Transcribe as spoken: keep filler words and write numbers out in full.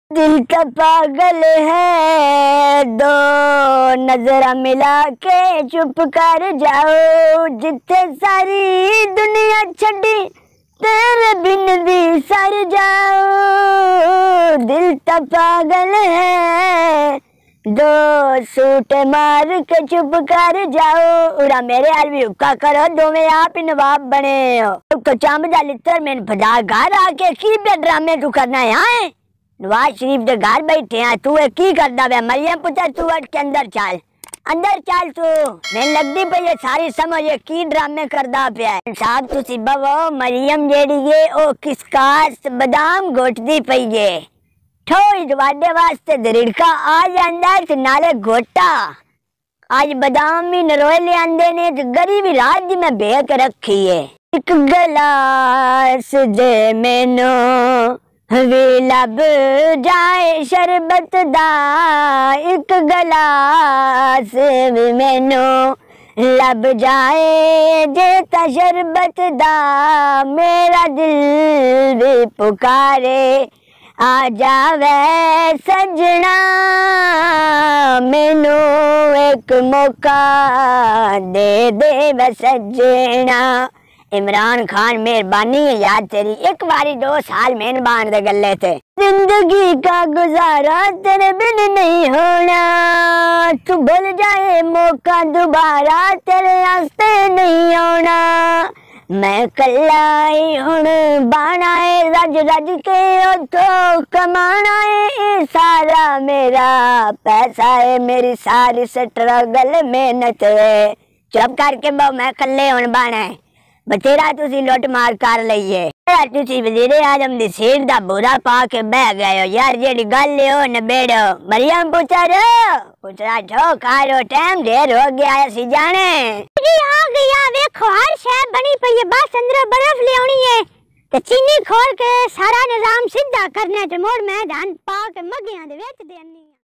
दिल का पागल है, दो नजर मिला के चुप कर जाओ, जिथे सारी दुनिया छड़ी तेरे बिन भी सर जाओ। दिल का पागल है, दो सूट मार के चुप कर जाओ। उड़ा मेरे हाल भी हुक्का करो, दो में आप ही नवाब बने हो। कचाम दा लित्र मैंने फजा घर आके की पे ड्रामे तू करना है यहाँ? नवाज शरीफ के घर बैठे हैं, तू की करदा वे? मरियम पुत्र तू अट के अंदर चल, अंदर चल तू। मैंने लगती पई ये सारी समझ ये की ड्रामे करदा पिया है। साहब तुसी बवो, मरियम जेड़ी है ओ किसकास बादाम घोटदी पई है। थोड़ी दवाडे वास्ते दरिड़का आ जांदा ते नाले घोटा। आज बादाम भी नरोए ले आंदे ने ते गरीबी रात दी मैं बेह के रखी है। एक गिलास दे मैनू वे लब जाए शरबत दा, एक गिलास वे मैनू लब जाए जेता शरबत दा। मेरा दिल भी पुकारे आ जावे सजना, मैनू एक मौका दे दे वे सजना। इमरान खान मेहरबानी है याद तेरी, एक बारी दो साल मेहरबान दे गले थे। जिंदगी का गुजारा तेरे बिन नहीं होना, तू भूल जाए मौका दोबारा तेरे रास्ते नहीं आना। मैं कलाई हुण बाना है, रज रज के उतो कमाना है। सारा मेरा पैसा है, मेरी सारी स्ट्रगल मेहनत है। चुप करके बहु मैं कल्ले हुण बाना है, बतेरा तुसी लुट मार कर लईए। तुसी वजीरे आजम दी सीट दा बुरा पा के बह गए हो यार, जेड़ी गल है ओ नबेड़ो। मरियम पुत्र पुत्रा ठो खारो, टाइम ढेर हो गया है सी जाने। आ गया देखो, हर शय बनी पई है, बस अंदर बर्फ ले आनी है ते चीनी खोल के सारा निजाम सीधा करना ते मोड़ मैदान पा के मगियां दे विच देनी।